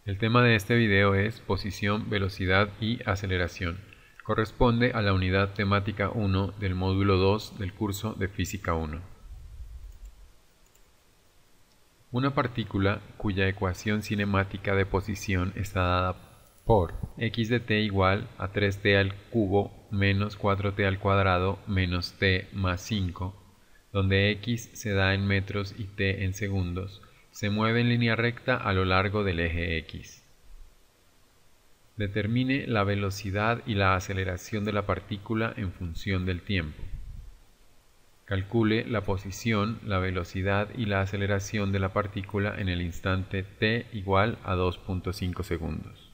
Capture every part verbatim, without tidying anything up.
El tema de este video es posición, velocidad y aceleración. Corresponde a la unidad temática uno del módulo dos del curso de Física uno. Una partícula cuya ecuación cinemática de posición está dada por x de t igual a tres t al cubo menos cuatro t al cuadrado menos t más cinco, donde x se da en metros y t en segundos, se mueve en línea recta a lo largo del eje X. Determine la velocidad y la aceleración de la partícula en función del tiempo. Calcule la posición, la velocidad y la aceleración de la partícula en el instante t igual a dos punto cinco segundos.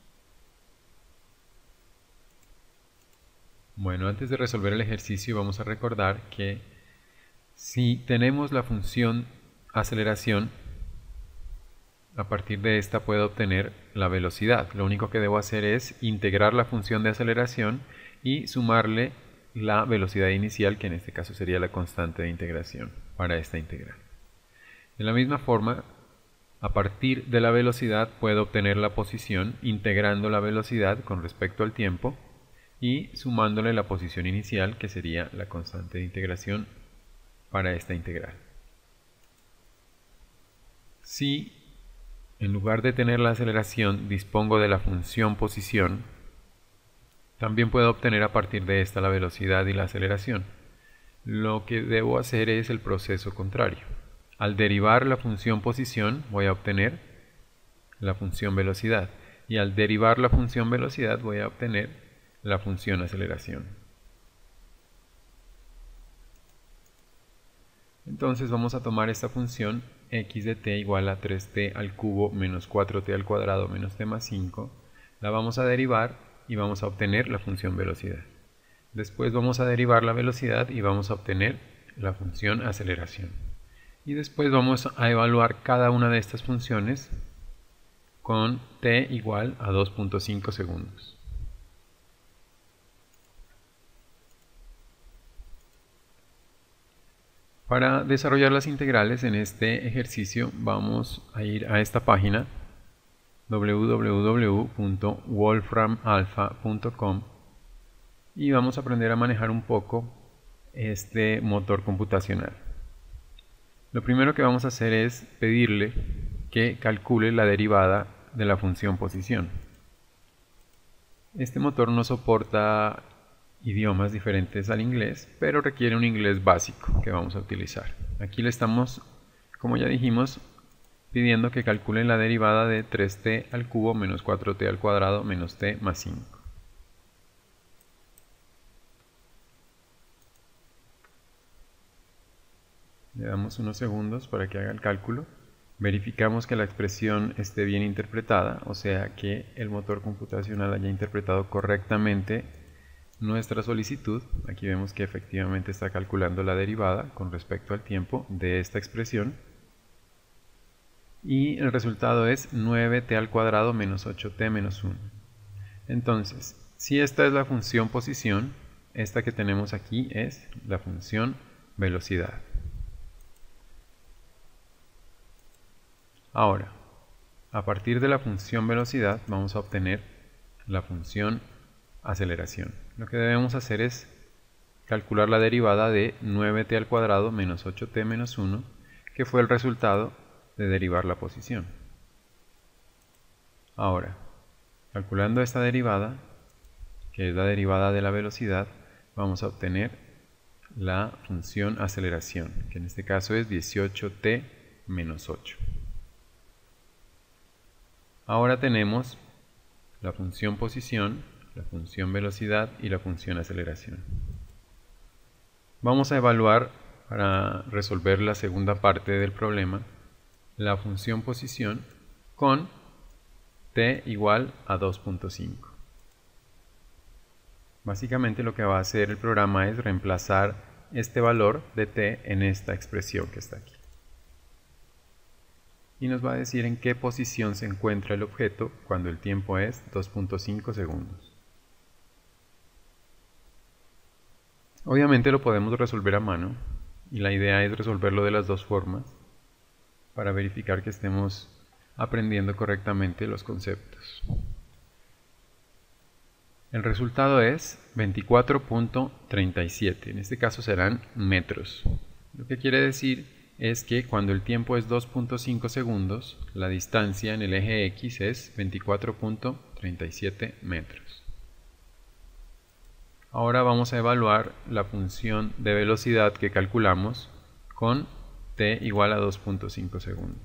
Bueno, antes de resolver el ejercicio vamos a recordar que si tenemos la función aceleración, a partir de esta puedo obtener la velocidad. Lo único que debo hacer es integrar la función de aceleración y sumarle la velocidad inicial, que en este caso sería la constante de integración para esta integral. De la misma forma, a partir de la velocidad puedo obtener la posición integrando la velocidad con respecto al tiempo y sumándole la posición inicial, que sería la constante de integración para esta integral. Si en lugar de tener la aceleración dispongo de la función posición, también puedo obtener a partir de esta la velocidad y la aceleración. Lo que debo hacer es el proceso contrario. Al derivar la función posición voy a obtener la función velocidad, y al derivar la función velocidad voy a obtener la función aceleración. Entonces vamos a tomar esta función x de t igual a tres t al cubo menos cuatro t al cuadrado menos t más cinco, la vamos a derivar y vamos a obtener la función velocidad. Después vamos a derivar la velocidad y vamos a obtener la función aceleración. Y después vamos a evaluar cada una de estas funciones con t igual a dos punto cinco segundos. Para desarrollar las integrales en este ejercicio vamos a ir a esta página w w w punto wolfram alpha punto com y vamos a aprender a manejar un poco este motor computacional. Lo primero que vamos a hacer es pedirle que calcule la derivada de la función posición. Este motor no soporta idiomas diferentes al inglés, pero requiere un inglés básico que vamos a utilizar. Aquí le estamos, como ya dijimos, pidiendo que calcule la derivada de tres t al cubo menos cuatro t al cuadrado menos t más cinco. Le damos unos segundos para que haga el cálculo. Verificamos que la expresión esté bien interpretada, o sea que el motor computacional haya interpretado correctamente nuestra solicitud. Aquí vemos que efectivamente está calculando la derivada con respecto al tiempo de esta expresión y el resultado es nueve t al cuadrado menos ocho t menos uno. Entonces, si esta es la función posición, esta que tenemos aquí es la función velocidad. Ahora, a partir de la función velocidad vamos a obtener la función aceleración. Lo que debemos hacer es calcular la derivada de nueve t al cuadrado menos ocho t menos uno, que fue el resultado de derivar la posición. Ahora, calculando esta derivada, que es la derivada de la velocidad, vamos a obtener la función aceleración, que en este caso es dieciocho t menos ocho. Ahora tenemos la función posición, la función velocidad y la función aceleración. Vamos a evaluar, para resolver la segunda parte del problema, la función posición con t igual a dos punto cinco. Básicamente lo que va a hacer el programa es reemplazar este valor de t en esta expresión que está aquí. Y nos va a decir en qué posición se encuentra el objeto cuando el tiempo es dos punto cinco segundos. Obviamente lo podemos resolver a mano y la idea es resolverlo de las dos formas para verificar que estemos aprendiendo correctamente los conceptos. El resultado es veinticuatro punto treinta y siete, en este caso serán metros. Lo que quiere decir es que cuando el tiempo es dos punto cinco segundos, la distancia en el eje X es veinticuatro punto treinta y siete metros. Ahora vamos a evaluar la función de velocidad que calculamos con t igual a dos punto cinco segundos.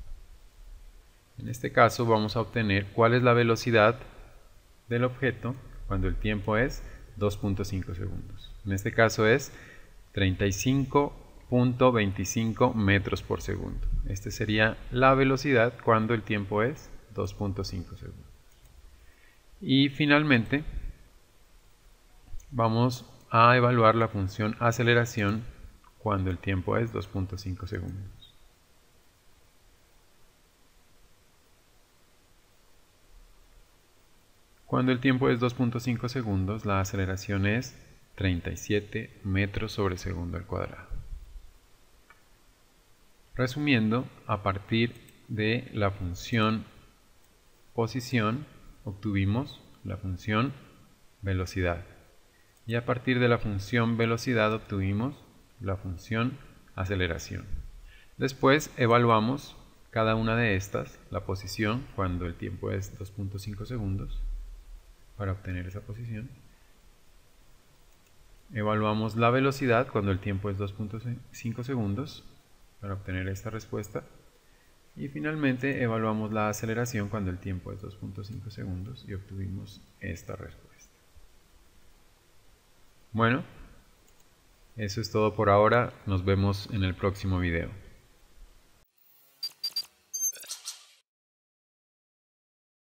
En este caso vamos a obtener cuál es la velocidad del objeto cuando el tiempo es dos punto cinco segundos. En este caso es treinta y cinco punto veinticinco metros por segundo. Esta sería la velocidad cuando el tiempo es dos punto cinco segundos. Y finalmente vamos a evaluar la función aceleración cuando el tiempo es dos punto cinco segundos. Cuando el tiempo es dos punto cinco segundos, la aceleración es treinta y siete metros sobre segundo al cuadrado. Resumiendo, a partir de la función posición obtuvimos la función velocidad. Y a partir de la función velocidad obtuvimos la función aceleración. Después evaluamos cada una de estas, la posición cuando el tiempo es dos punto cinco segundos, para obtener esa posición. Evaluamos la velocidad cuando el tiempo es dos punto cinco segundos, para obtener esta respuesta. Y finalmente evaluamos la aceleración cuando el tiempo es dos punto cinco segundos y obtuvimos esta respuesta. Bueno, eso es todo por ahora. Nos vemos en el próximo video.